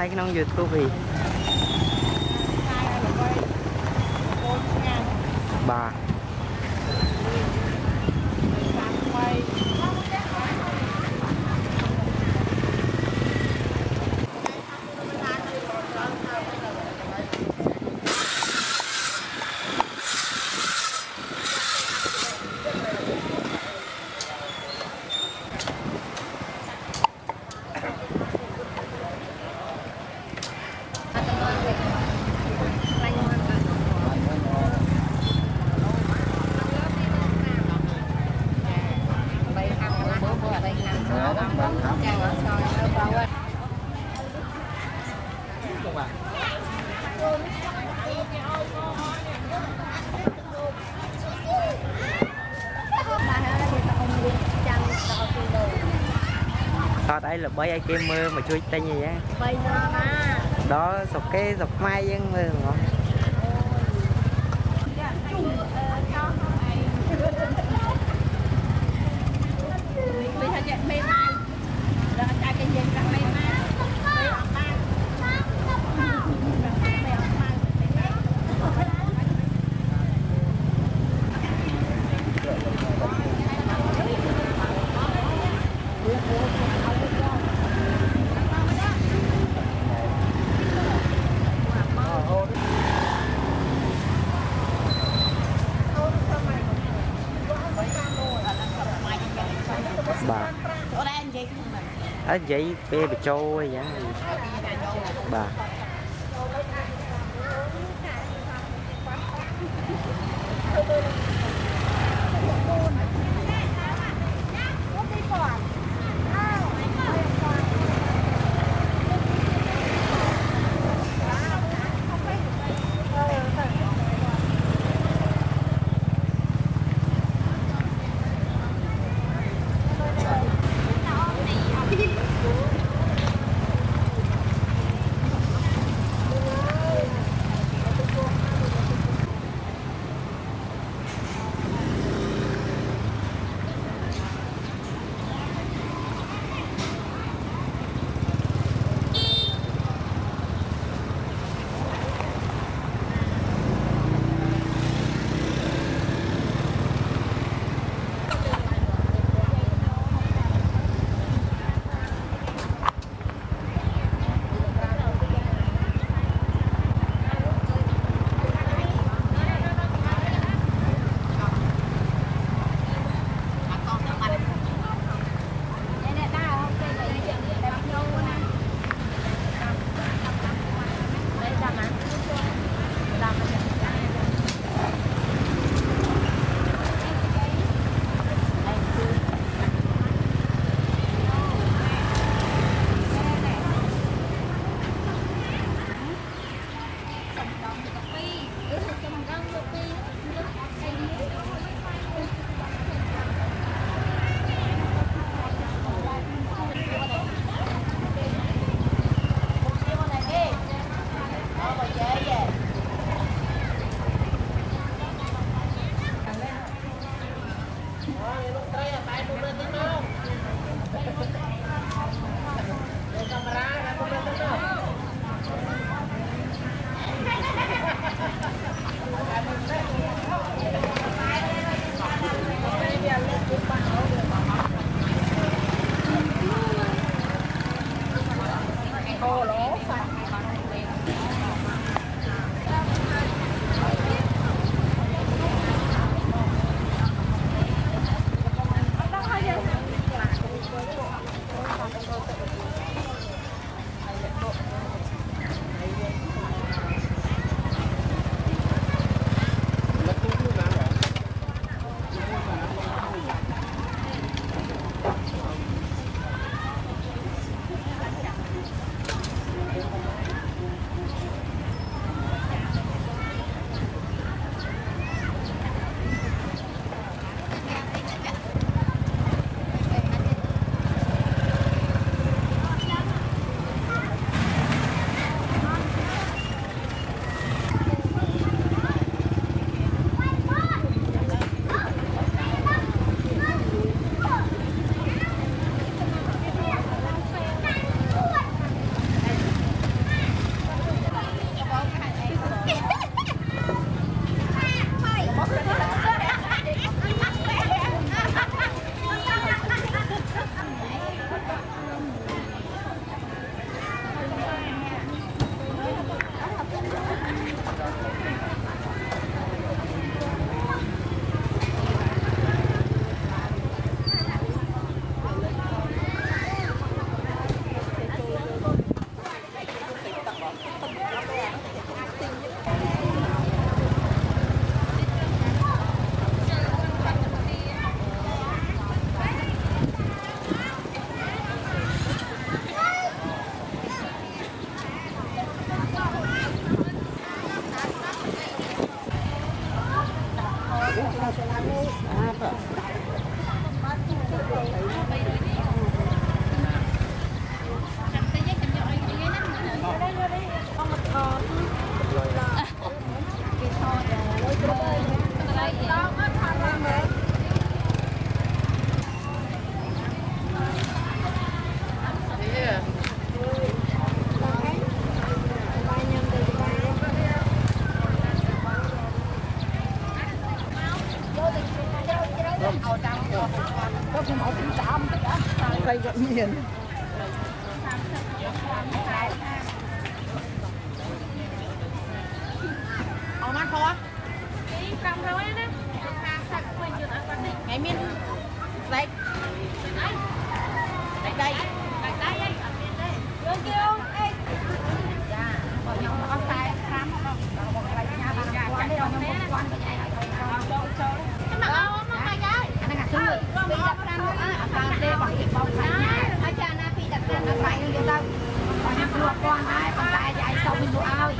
ក្នុង YouTube វិញបាទ Tọt ấy là bấy ai kia mơ mà chui tay gì á đó sọc cái sọc mai dân mơ ngon bà ở vậy bê bị trôi vậy bà cây gọn miềnเอามันพอนี่กำเขาไว้นะngày miên đây đây đây đây vô kêu ê bọn nhau nó có sai khám không bọn này nhà bạn quan đây bọn nhau quan cái mặt áo nó hay cái anh ngắt xương bây giờ đang ở đây bằng thịt bông này ở cha na phi đặt tiền đặt máy người ta còn nhặt luộc con ai còn tay chạy sau mình mua ao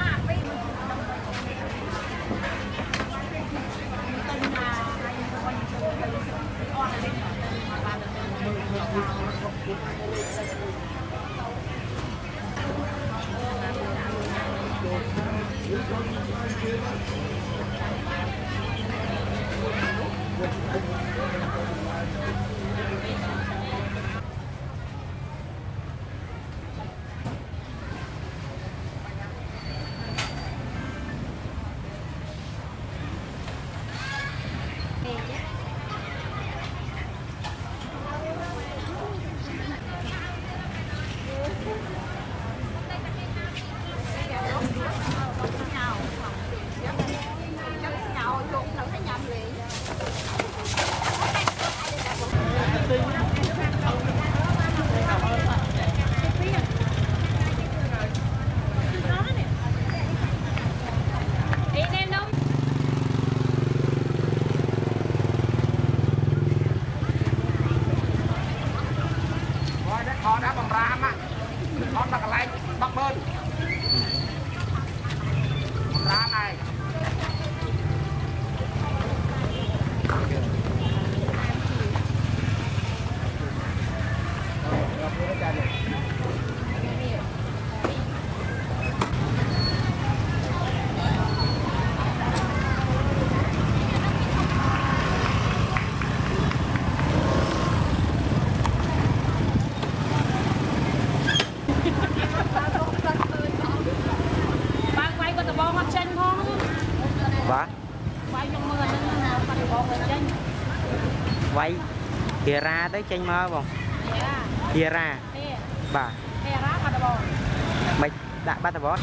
họ đã bằng ram á, họ đặt lại bắc bên ram này. Vậy kìa ra tới tranh mơ không? Kìa ra bà mày đã bắt tao bó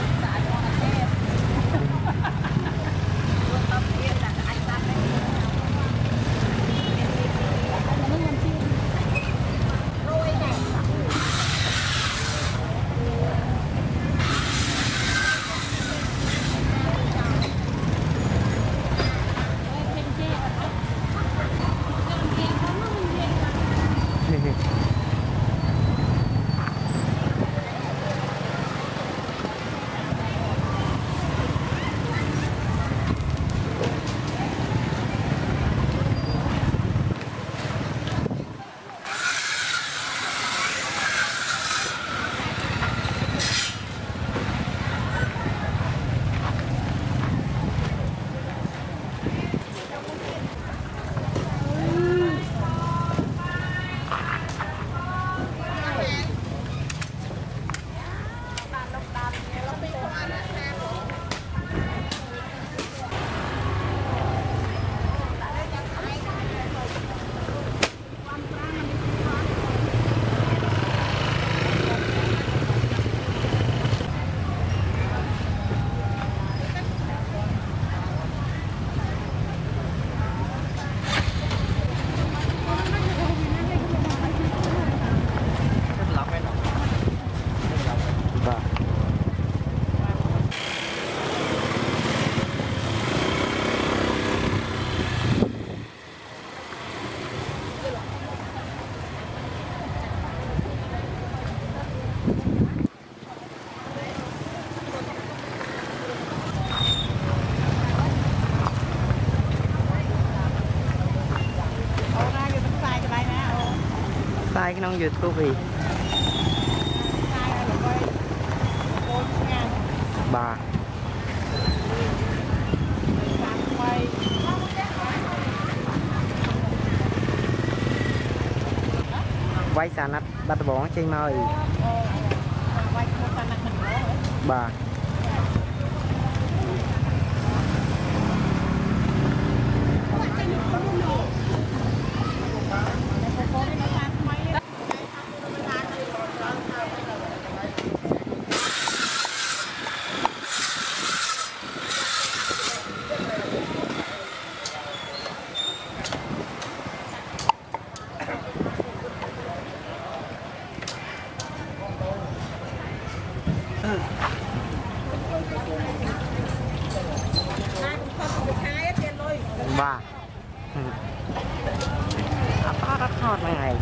sai cái nông YouTube gì bà quay sàn nát bắt bóng trên mời bà hot mấy ngày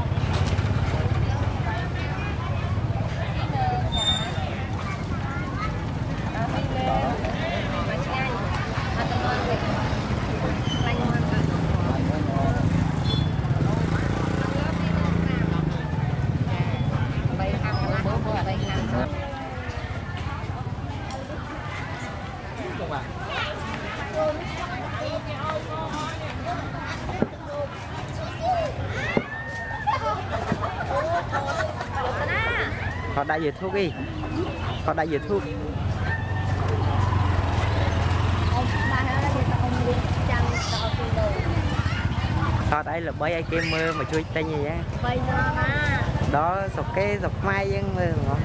họ đại dệt thuốc đi họ đại dệt thuốc họ đây là bơi ai kem mơ mà chui tay gì á đó sọc cái sọc mai dân mơ ngon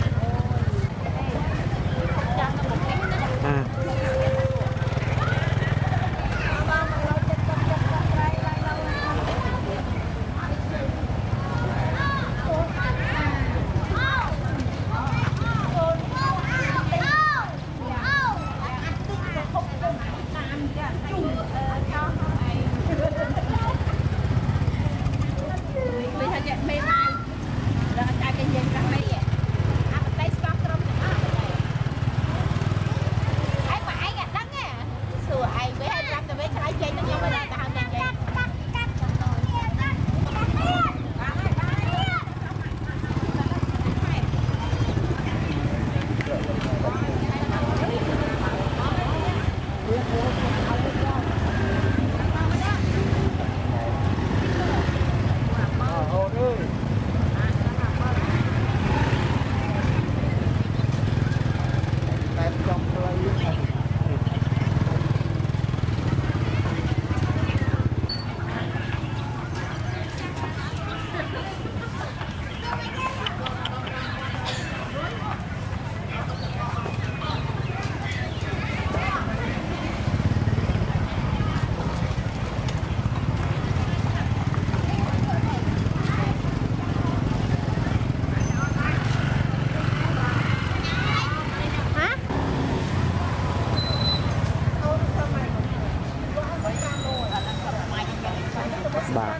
bà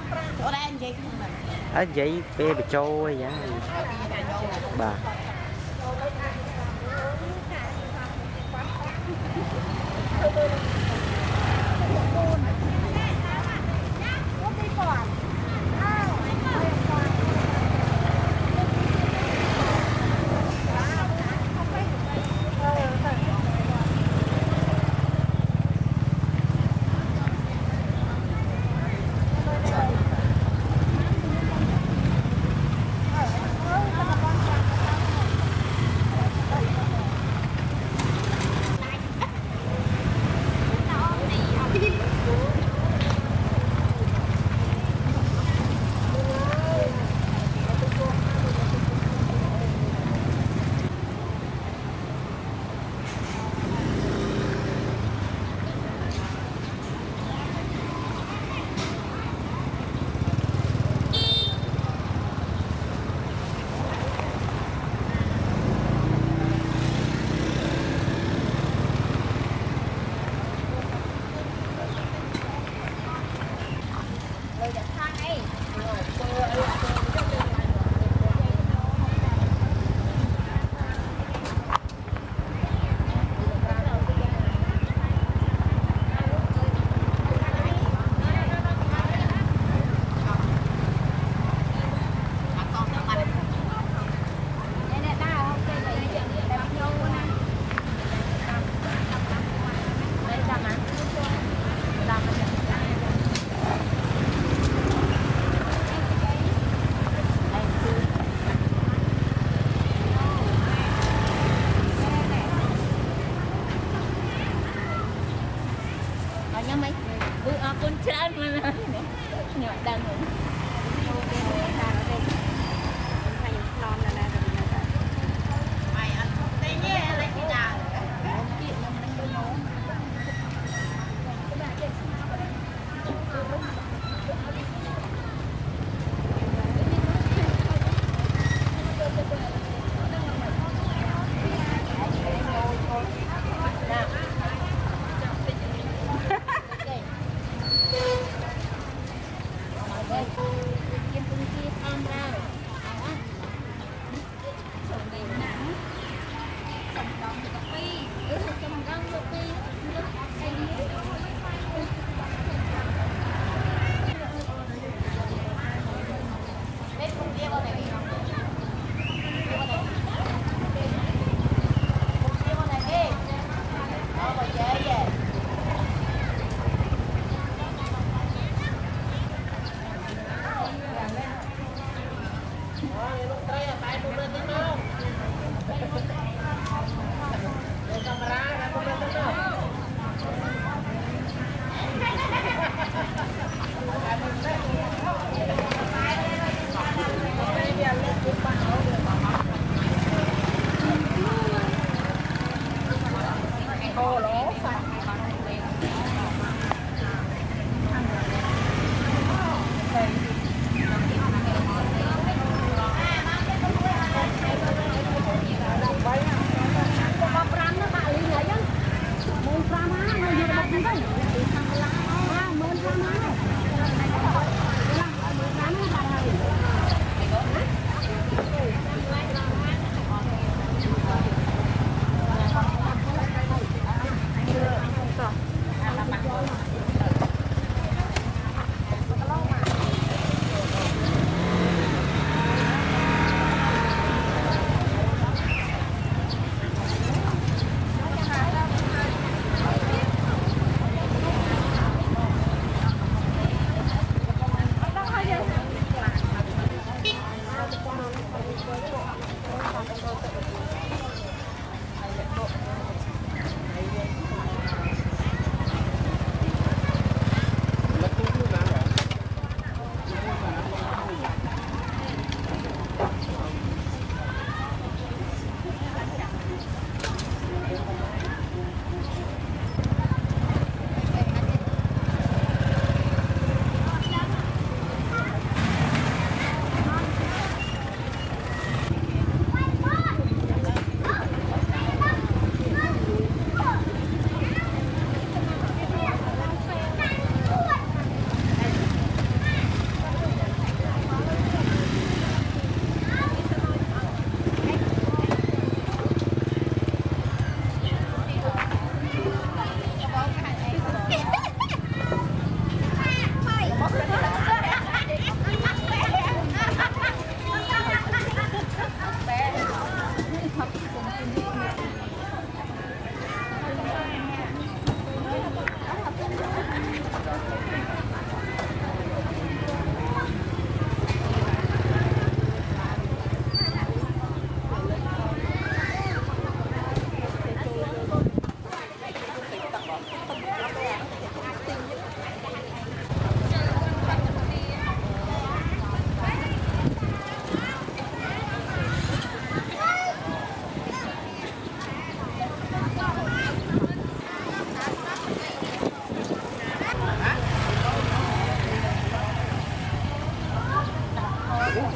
ở vậy bê bị trôi vậy bà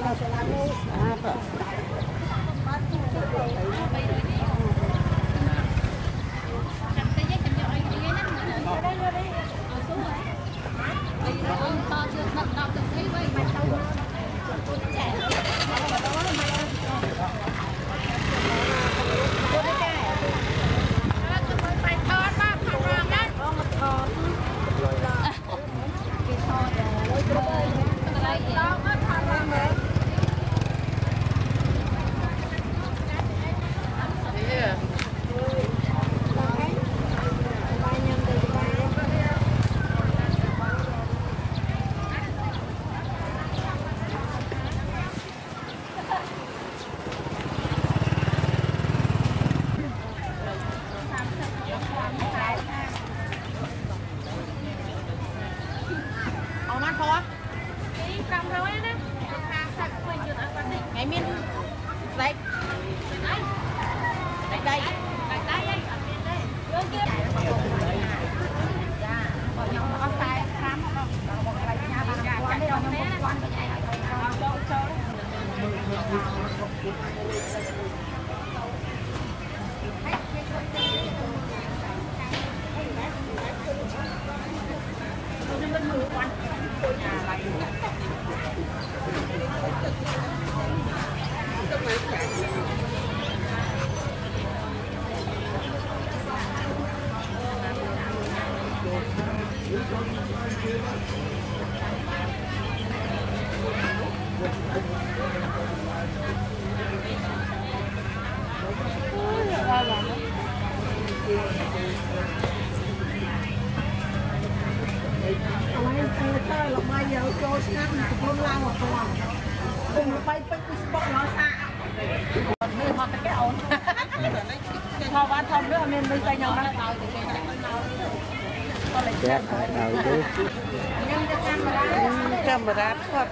Camera thật.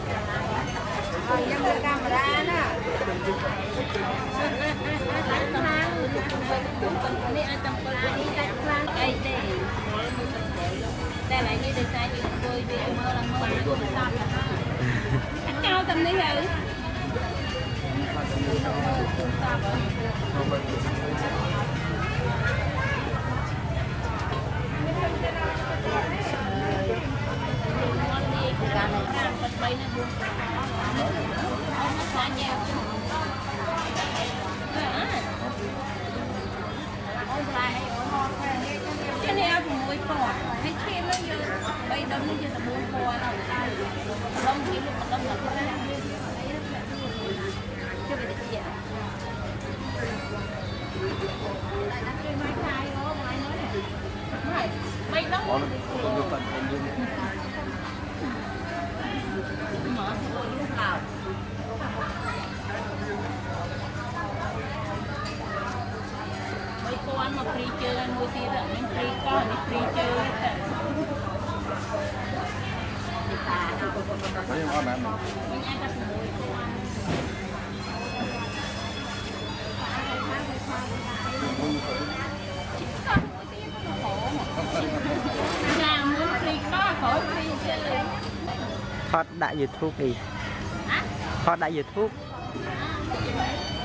Nhưng mà camera nè. Đây là như design như tôi đi mơ là mơ anh cao tầm đấy rồi. Cái này cũng mùi phở, cái kia nó như bây đông nó như là mùi phở nào, đông kia nó còn đông là cái này, chưa bị gì ạ? Mai khai đó, mai nói này, mai đó. Mở thôi lúc nào. Mấy con mà free chơi mua tí là mình free con thì free chơi hết. Mình ăn các mùi con. Là muốn free có khỏi free chơi. Hot đại YouTube đi. Hot đại YouTube.